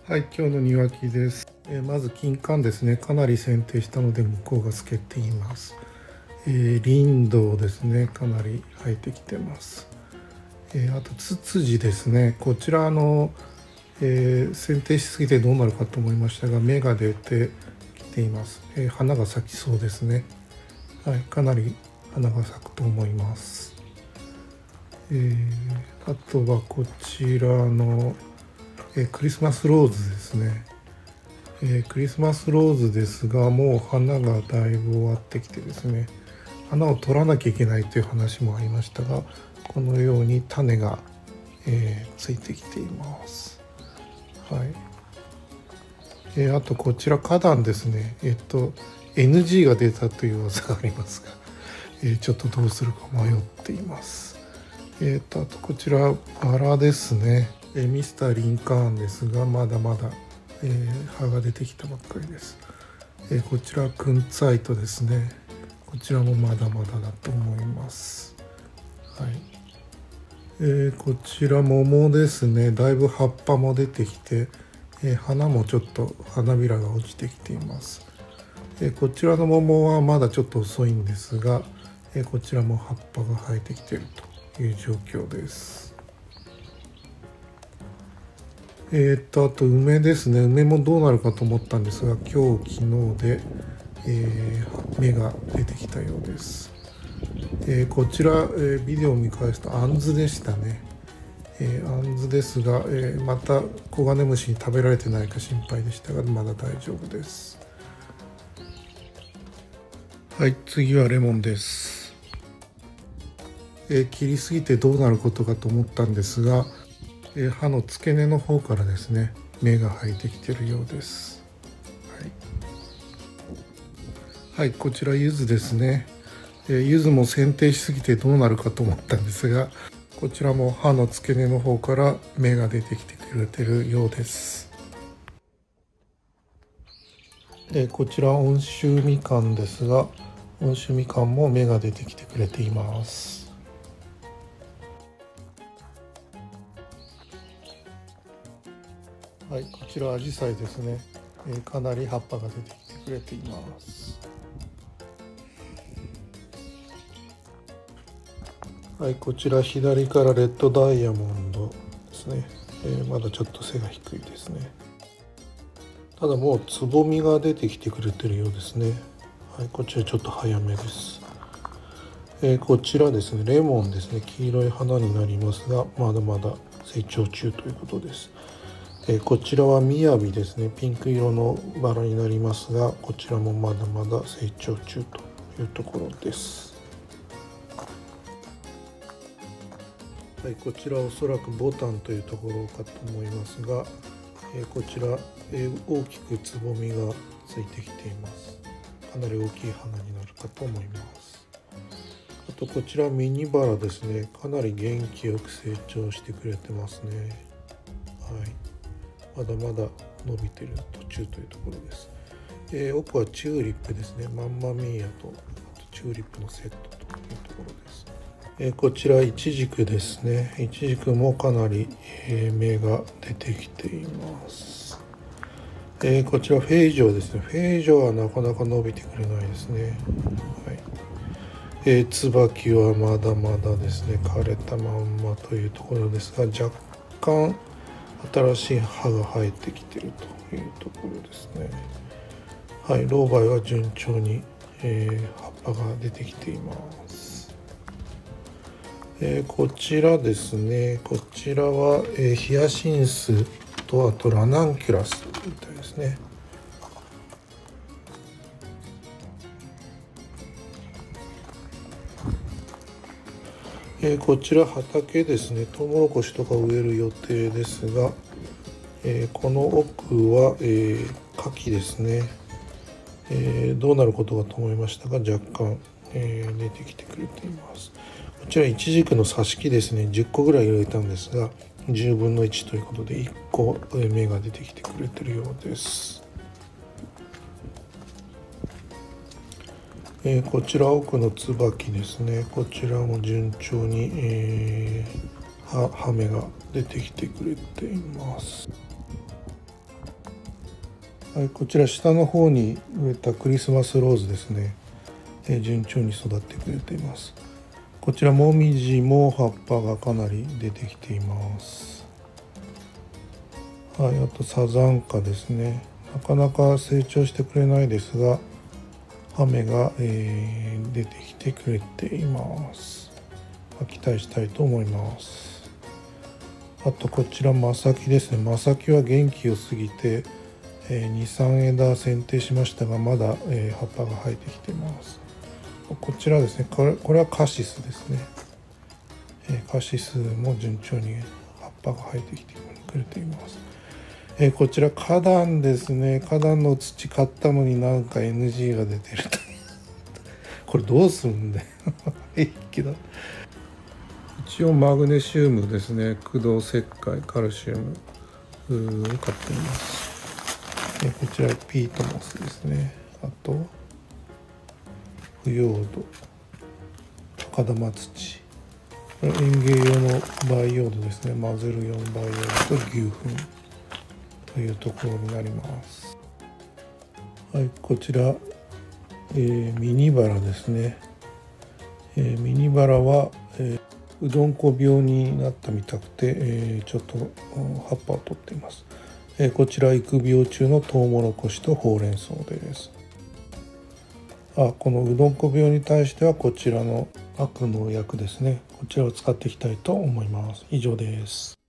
はい、今日の庭木です。まず金柑ですね。かなり剪定したので向こうが透けています。林道ですね。かなり生えてきてます。あとツツジですね。こちら剪定しすぎてどうなるかと思いましたが、芽が出てきています。花が咲きそうですね。はい、かなり花が咲くと思います。あとはこちらのクリスマスローズですね。クリスマスローズですが、もう花がだいぶ終わってきてですね、花を取らなきゃいけないという話もありましたが、このように種が、ついてきています。はい。あとこちら花壇ですね。NG が出たという噂がありますが、ちょっとどうするか迷っています。あとこちらバラですね。ミスターリンカーンですが、まだまだ、葉が出てきたばっかりです。こちらクンツァイトですね。こちらもまだまだだと思います。はい。こちら桃ですね。だいぶ葉っぱも出てきて、花もちょっと花びらが落ちてきています。こちらの桃はまだちょっと遅いんですが、こちらも葉っぱが生えてきているという状況です。あと梅ですね。梅もどうなるかと思ったんですが、今日昨日で、芽が出てきたようです。こちら、ビデオを見返すとアンズでしたね。アンズですが、またコガネムシに食べられてないか心配でしたが、まだ大丈夫です。はい、次はレモンです。切りすぎてどうなることかと思ったんですが、葉の付け根の方からですね、芽が生えてきているようです。はい、こちら柚子ですね。柚子も剪定しすぎてどうなるかと思ったんですが、こちらも葉の付け根の方から芽が出てきてくれているようです。こちら温州みかんですが、温州みかんも芽が出てきてくれています。はい、こちらアジサイですね。かなり葉っぱが出てきてくれています。はい、こちら左からレッドダイヤモンドですね。まだちょっと背が低いですね。ただもうつぼみが出てきてくれてるようですね。はい、こちらちょっと早めです。こちらですね、レモンですね。黄色い花になりますが、まだまだ成長中ということです。こちらはみやびですね。ピンク色のバラになりますが、こちらもまだまだ成長中というところです。はい、こちらおそらくボタンというところかと思いますが、こちら、大きくつぼみがついてきています。かなり大きい花になるかと思います。あとこちらミニバラですね。かなり元気よく成長してくれてますね。はい。まだまだ伸びている途中というところです。奥はチューリップですね。マンマミーヤとあとチューリップのセットというところです。こちらイチジクですね。イチジクもかなり、芽が出てきています。こちらフェイジョですね。フェイジョはなかなか伸びてくれないですね。はい。椿はまだまだですね。枯れたまんまというところですが、若干新しい葉が生えてきているというところですね。はい。ロウバイは順調に、葉っぱが出てきています。こちらですね。こちらは、ヒヤシンスとあとラナンキュラスみたいですね。こちら畑ですね。トウモロコシとか植える予定ですが、この奥は、牡蠣ですね。どうなることかと思いましたが若干、出てきてくれています。こちらイチジクの挿し木ですね。10個ぐらい入れたんですが10分の1ということで1個芽が出てきてくれてるようです。こちら奥の椿ですね。こちらも順調に、葉芽が出てきてくれています。 はい、こちら下の方に植えたクリスマスローズですね、順調に育ってくれています。こちらモミジも葉っぱがかなり出てきています。はい、あとサザンカですね、なかなか成長してくれないですが葉芽が、出てきてくれています。期待したいと思います。あとこちらマサキですね。マサキは元気を過ぎて、2、3枝剪定しましたがまだ、葉っぱが生えてきています。こちらですね、これはカシスですね。カシスも順調に葉っぱが生えてきてくれています。こちら花壇ですね。花壇の土買ったのになんか NG が出てるとこれどうするんだよいいけど、一応マグネシウムですね、駆動石灰、カルシウムを買っています。こちらピートモスですね。あと腐葉土、赤玉土、園芸用の培養土ですね。混ぜる用の培養土と牛糞というところになります。はい、こちら、ミニバラですね。ミニバラは、うどんこ病になったみたくて、ちょっと葉っぱを取っています。こちら育苗中のトウモロコシとほうれん草です。このうどんこ病に対してはこちらの悪農薬ですね。こちらを使っていきたいと思います。以上です。